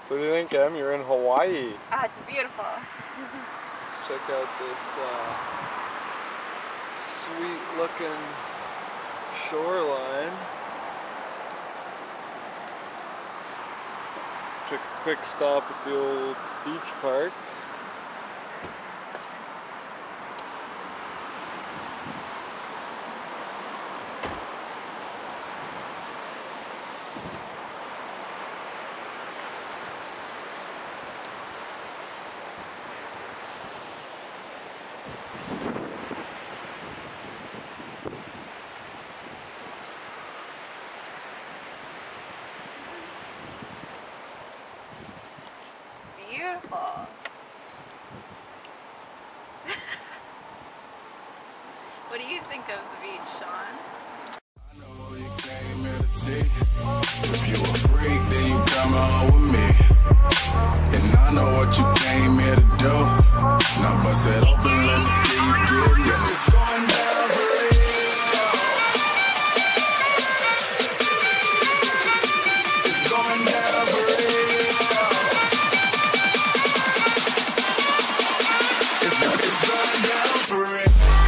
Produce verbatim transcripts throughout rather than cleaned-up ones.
So what do you think, Em? You're in Hawaii. Ah, it's beautiful. Let's check out this uh, sweet looking shoreline. Took a quick stop at the old beach park. Beautiful. What do you think of the beach, Sean? I know you came here to see. If you a freak, then you come on with me. And I know what you came here to do. Now bust it open, let me see you get loose. It's going down for real. It's going down for real. It's, it's going down for real.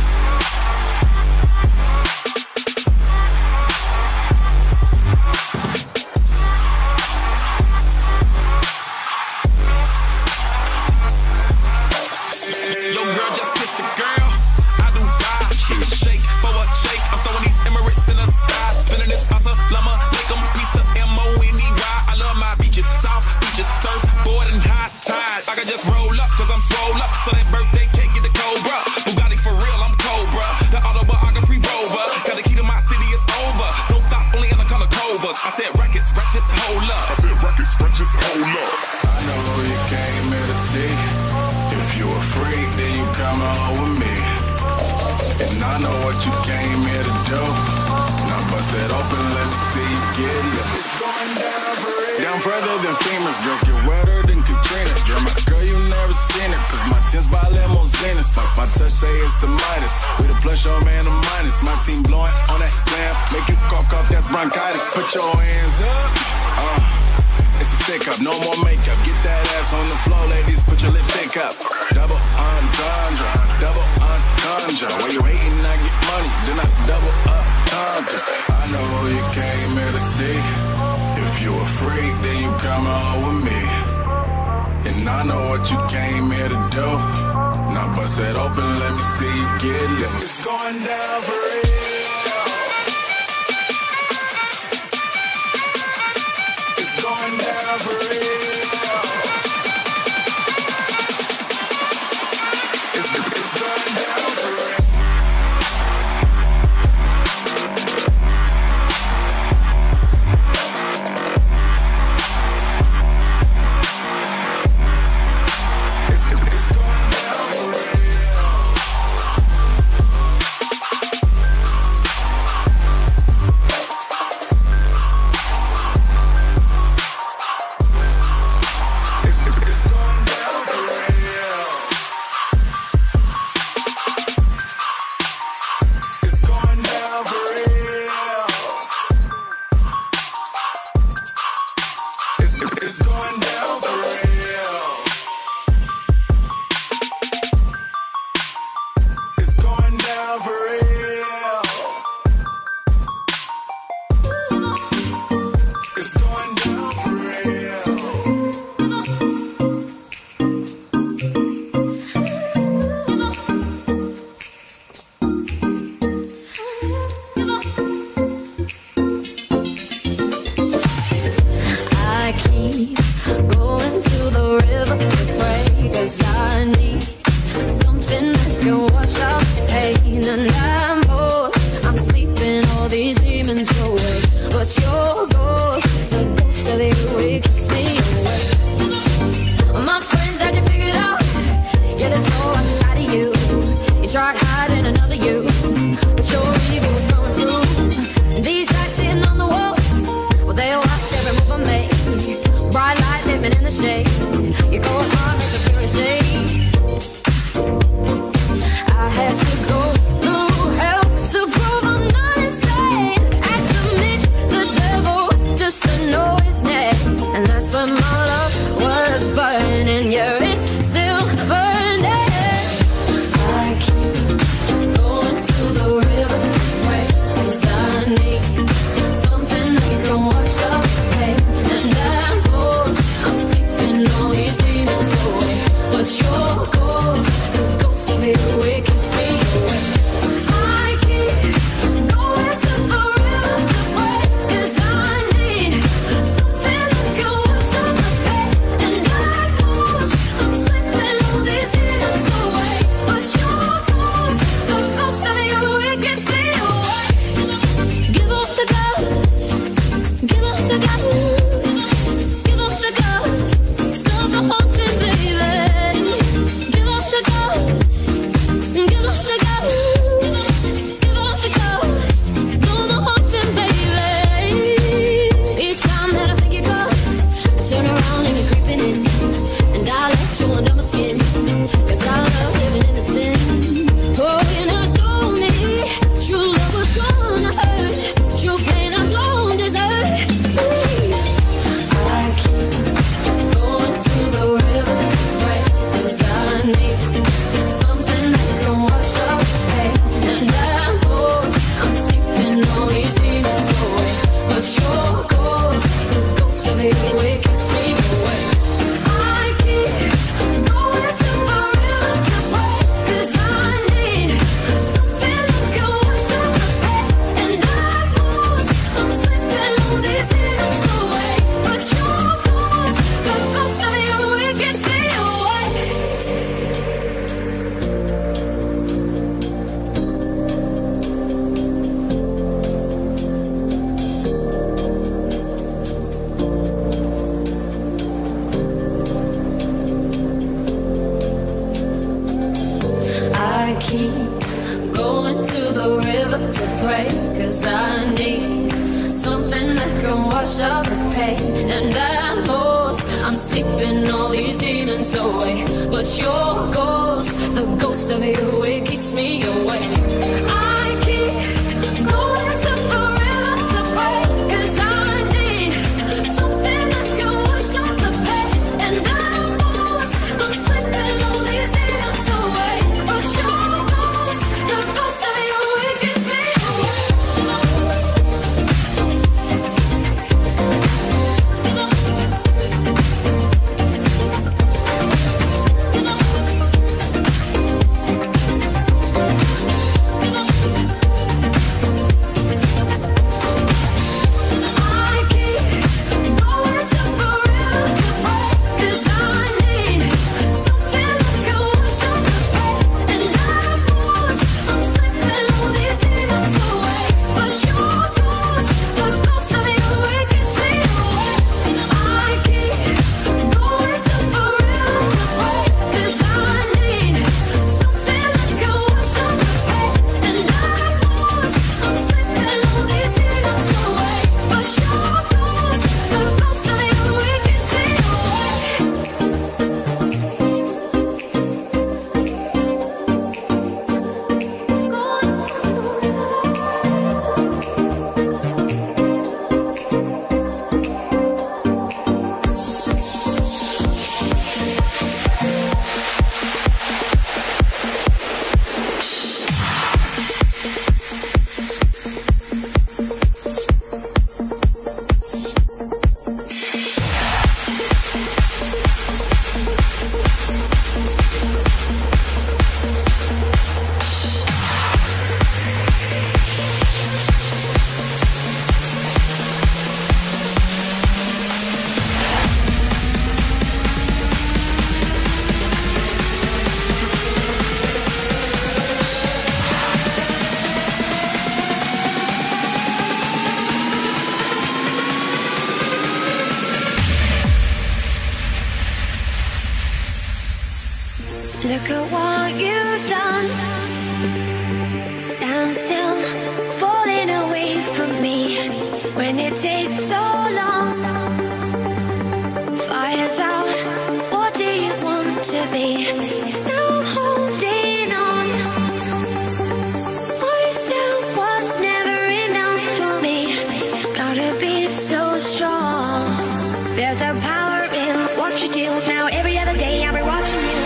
I know what you came here to do. Now bust it open, let me see you get loose. It's going down for real. Down further than famous girls, get wetter than Katrina. You're my girl, you never seen it, cause my tin's by limousines. My, my touch say it's the Midas. We the plus, your man, the minus. My team blowing on that slam. Make you cough, cough, that's bronchitis. Put your hands up. Uh. It's a stick up, no more makeup. Get that ass on the floor, ladies, put your lipstick up. Double entendre, double entendre. While you hating, I get money, then I double up entendres. I know who you came here to see. If you a freak, then you come on with me. And I know what you came here to do. Now bust it open, let me see you get loose. It's going down for real. Going down for real. It's, it's going down for real. It's, it's going down for real. going to the river to pray, 'cause I need something that can wash out the pain. And I know I'm sleeping all these demons away, but your ghost, the ghost of you, it keeps me awake. I keep going to the river to pray, 'cause I need something that can wash out the pain. And I know I'm sleeping all these demons away, but your ghost, the ghost of you, it keeps me Look at what you've done. Stand still, falling away from me. When it takes so long, fire's out, what do you want to be? Now holding on, myself was never enough for me. Gotta be so strong. There's a power in what you do. Now every other day I'll be watching you.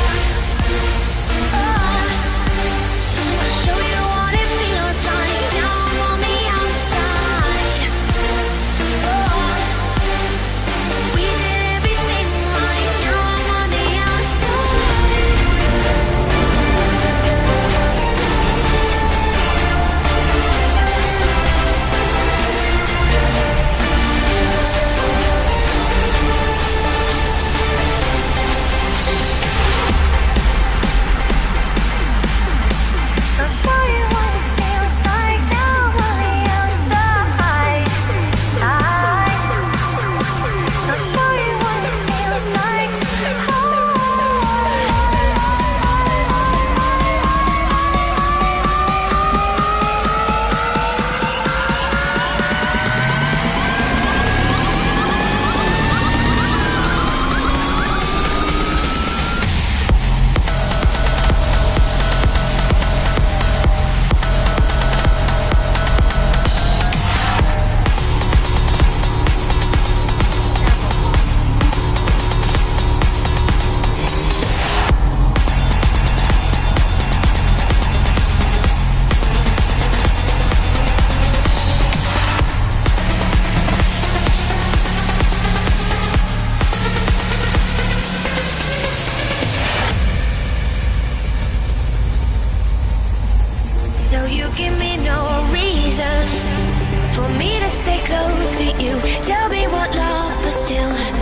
So you give me no reason for me to stay close to you. Tell me what love is still.